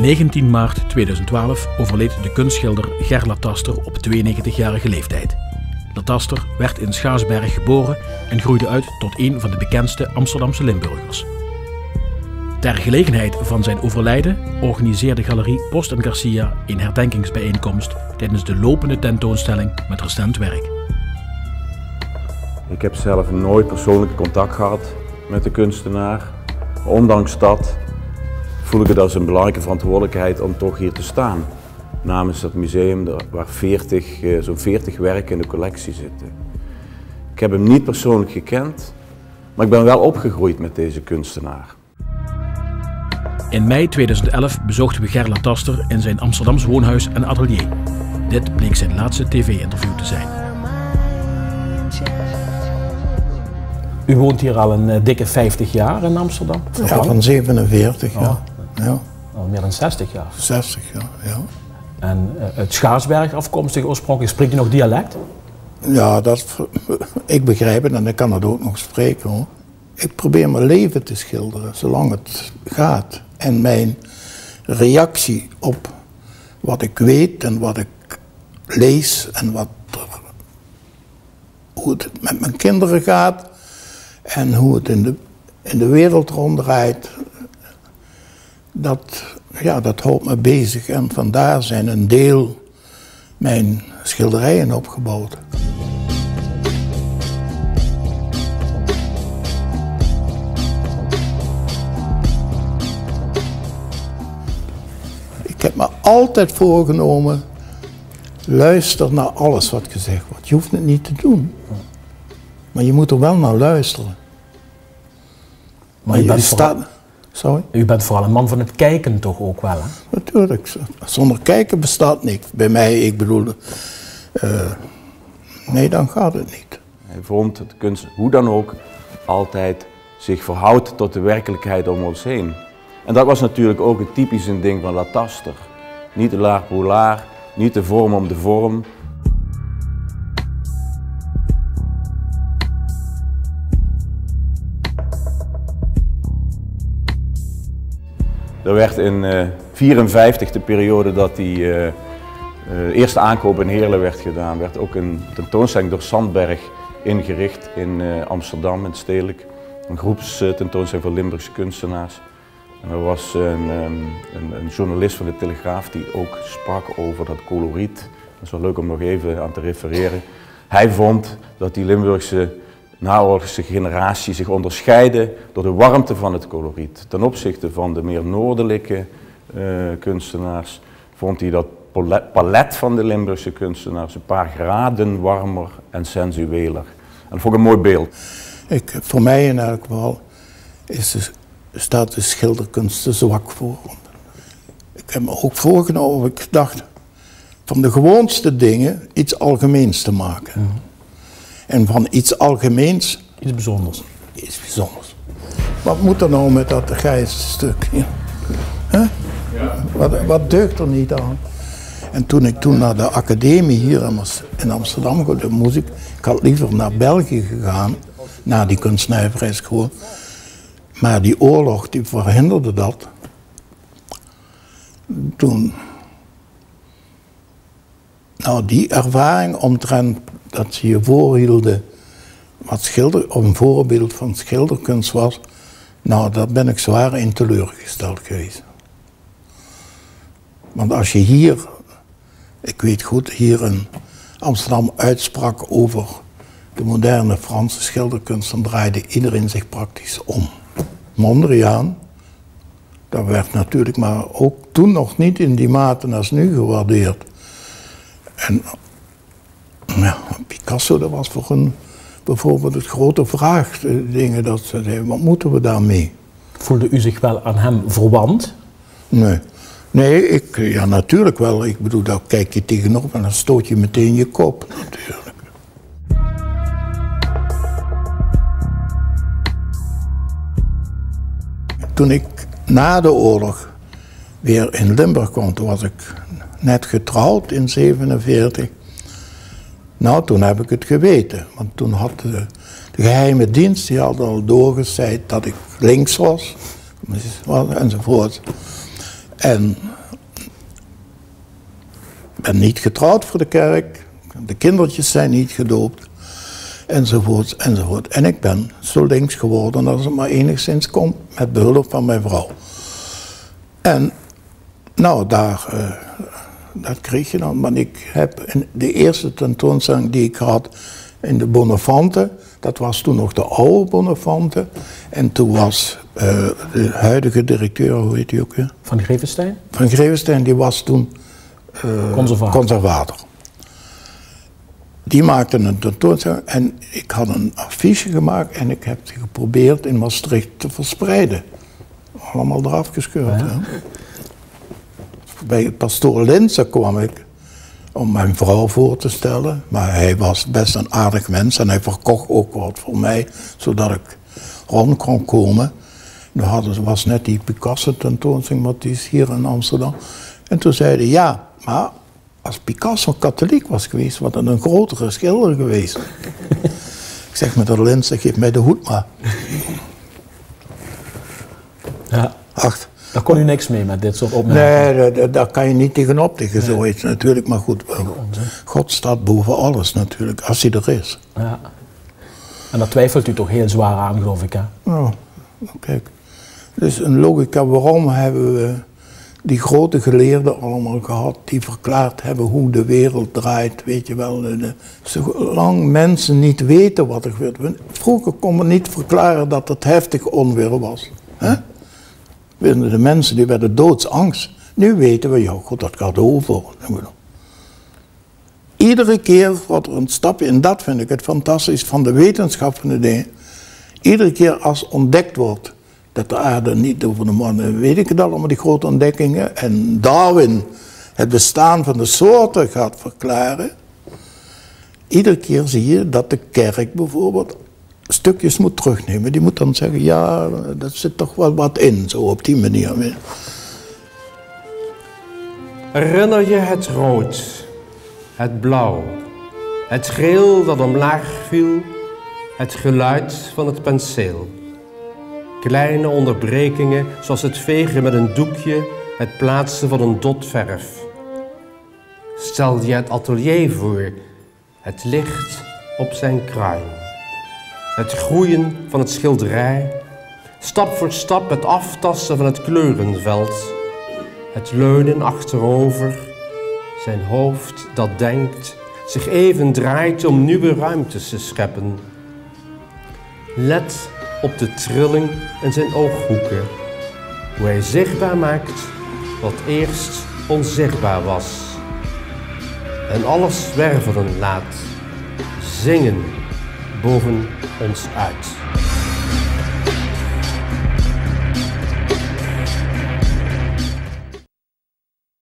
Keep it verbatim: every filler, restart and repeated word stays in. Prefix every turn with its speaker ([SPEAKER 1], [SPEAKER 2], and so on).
[SPEAKER 1] negentien maart tweeduizend twaalf overleed de kunstschilder Ger Lataster op tweeënnegentigjarige leeftijd. Lataster werd in Schaarsberg geboren en groeide uit tot een van de bekendste Amsterdamse Limburgers. Ter gelegenheid van zijn overlijden organiseerde Galerie Post en Garcia een herdenkingsbijeenkomst tijdens de lopende tentoonstelling met recent werk.
[SPEAKER 2] Ik heb zelf nooit persoonlijk contact gehad met de kunstenaar. Ondanks dat voel ik het als een belangrijke verantwoordelijkheid om toch hier te staan. Namens het museum waar veertig, zo'n veertig werken in de collectie zitten. Ik heb hem niet persoonlijk gekend, maar ik ben wel opgegroeid met deze kunstenaar.
[SPEAKER 1] In mei tweeduizend elf bezochten we Ger Lataster in zijn Amsterdams woonhuis en atelier. Dit bleek zijn laatste tv-interview te zijn.
[SPEAKER 3] U woont hier al een uh, dikke vijftig jaar in Amsterdam?
[SPEAKER 4] Ja, van zevenenveertig jaar.
[SPEAKER 3] Oh.
[SPEAKER 4] Ja.
[SPEAKER 3] Al meer dan zestig jaar.
[SPEAKER 4] zestig jaar, ja.
[SPEAKER 3] En uh, uit Schaarsberg afkomstig oorspronkelijk, spreekt u nog dialect?
[SPEAKER 4] Ja, dat, ik begrijp het en ik kan het ook nog spreken hoor. Ik probeer mijn leven te schilderen, zolang het gaat. En mijn reactie op wat ik weet en wat ik lees en wat, hoe het met mijn kinderen gaat en hoe het in de, in de wereld ronddraait, dat, ja, dat houdt me bezig. En vandaar zijn een deel mijn schilderijen opgebouwd. Ik heb me altijd voorgenomen, luister naar alles wat gezegd wordt. Je hoeft het niet te doen, maar je moet er wel naar luisteren.
[SPEAKER 3] Maar u,
[SPEAKER 4] je
[SPEAKER 3] bent
[SPEAKER 4] staat...
[SPEAKER 3] vooral,
[SPEAKER 4] Sorry?
[SPEAKER 3] u bent vooral een man van het kijken toch ook wel, hè?
[SPEAKER 4] Natuurlijk, zonder kijken bestaat niks. Bij mij, ik bedoel, uh, nee, dan gaat het niet.
[SPEAKER 2] Hij vond dat de kunst, hoe dan ook, altijd zich verhoudt tot de werkelijkheid om ons heen. En dat was natuurlijk ook het typische ding van Lataster. Niet de l'art pour l'art, niet de vorm om de vorm. Er werd in negentien vierenvijftig, de periode dat die uh, uh, eerste aankoop in Heerlen werd gedaan, werd ook een tentoonstelling door Sandberg ingericht in uh, Amsterdam, in Stedelijk. Een groepstentoonstelling voor Limburgse kunstenaars. En er was een, een, een journalist van de Telegraaf die ook sprak over dat coloriet. Dat is wel leuk om nog even aan te refereren. Hij vond dat die Limburgse naoorlogse generatie zich onderscheidde door de warmte van het coloriet. Ten opzichte van de meer noordelijke uh, kunstenaars vond hij dat palet van de Limburgse kunstenaars een paar graden warmer en sensueler. En dat vond ik een mooi beeld.
[SPEAKER 4] Ik, voor mij in elk geval is de, staat de schilderkunst te zwak voor. Ik heb me ook voorgenomen, ik dacht, van de gewoonste dingen iets algemeens te maken. Mm-hmm. En van iets algemeens...
[SPEAKER 3] Iets bijzonders.
[SPEAKER 4] Iets bijzonders. Wat moet er nou met dat grijze stukje? Huh? Ja. Wat, wat deugt er niet aan? En toen ik toen naar de academie hier in Amsterdam ging, de muziek, ik had liever naar België gegaan, naar die kunstnijverheidsschool. Maar die oorlog die verhinderde dat. Toen... Nou, die ervaring omtrent dat ze je voorhielden wat schilder, of een voorbeeld van schilderkunst was, nou, daar ben ik zwaar in teleurgesteld geweest. Want als je hier, ik weet goed, hier in Amsterdam uitsprak over de moderne Franse schilderkunst, dan draaide iedereen zich praktisch om. Mondriaan, dat werd natuurlijk maar ook toen nog niet in die mate als nu gewaardeerd. En ja, Picasso, dat was voor een, bijvoorbeeld het grote vraag, dingen dat ze zeiden, wat moeten we daarmee?
[SPEAKER 3] Voelde u zich wel aan hem verwant?
[SPEAKER 4] Nee, nee ik, ja natuurlijk wel. Ik bedoel, daar kijk je tegenop en dan stoot je meteen je kop, natuurlijk. Toen ik na de oorlog weer in Limburg kwam, toen was ik net getrouwd in zevenenveertig. Nou, toen heb ik het geweten, want toen had de, de geheime dienst, die had al doorgezeid dat ik links was, enzovoort. En ik ben niet getrouwd voor de kerk, de kindertjes zijn niet gedoopt, enzovoort, enzovoort. En ik ben zo links geworden als het maar enigszins kon, met behulp van mijn vrouw. En nou, daar, uh, dat kreeg je dan. Maar ik heb in de eerste tentoonstelling die ik had in de Bonnefante, dat was toen nog de oude Bonnefante. En toen was uh, de huidige directeur, hoe heet die ook weer?
[SPEAKER 3] Van Grevenstein?
[SPEAKER 4] Van Grevenstein, die was toen uh,
[SPEAKER 3] conservator.
[SPEAKER 4] conservator. Die maakte een tentoonstelling en ik had een affiche gemaakt en ik heb die geprobeerd in Maastricht te verspreiden. Allemaal eraf gescheurd. Ja. Hè? Bij pastoor Linsen kwam ik om mijn vrouw voor te stellen, maar hij was best een aardig mens en hij verkocht ook wat voor mij, zodat ik rond kon komen. Nu hadden ze, was net die Picasso tentoonstelling, maar die is hier in Amsterdam. En toen zeiden ja, maar als Picasso katholiek was geweest, was het een grotere schilder geweest. Ik zeg met de Linsen, geef mij de hoed maar.
[SPEAKER 3] Ja.
[SPEAKER 4] Acht.
[SPEAKER 3] Daar kon u niks mee met dit soort opmerkingen?
[SPEAKER 4] Nee, daar, daar kan je niet tegenop tegen nee. zoiets natuurlijk. Maar goed, God staat boven alles natuurlijk, als hij er is.
[SPEAKER 3] Ja. En dat twijfelt u toch heel zwaar aan, geloof ik, hè?
[SPEAKER 4] Nou, kijk. Dus een logica, waarom hebben we die grote geleerden allemaal gehad, die verklaard hebben hoe de wereld draait, weet je wel. De, zolang mensen niet weten wat er gebeurt. Vroeger kon men niet verklaren dat het heftig onweer was. Hè? De mensen die werden doodsangst. Nu weten we, ja goed, dat gaat over. Iedere keer wordt er een stapje, en dat vind ik het fantastisch van de wetenschap van de dingen. Iedere keer als ontdekt wordt dat de aarde niet over de maan, weet ik het allemaal, die grote ontdekkingen. En Darwin het bestaan van de soorten gaat verklaren. Iedere keer zie je dat de kerk bijvoorbeeld stukjes moet terugnemen. Die moet dan zeggen, ja, dat zit toch wel wat in, zo op die manier.
[SPEAKER 5] Herinner je het rood, het blauw, het geel dat omlaag viel, het geluid van het penseel. Kleine onderbrekingen zoals het vegen met een doekje, het plaatsen van een dot verf. Stel je het atelier voor, het licht op zijn kruin. Het groeien van het schilderij, stap voor stap het aftasten van het kleurenveld. Het leunen achterover, zijn hoofd dat denkt, zich even draait om nieuwe ruimtes te scheppen. Let op de trilling in zijn ooghoeken, hoe hij zichtbaar maakt wat eerst onzichtbaar was. En alles zwervelen laat, zingen boven ons uit.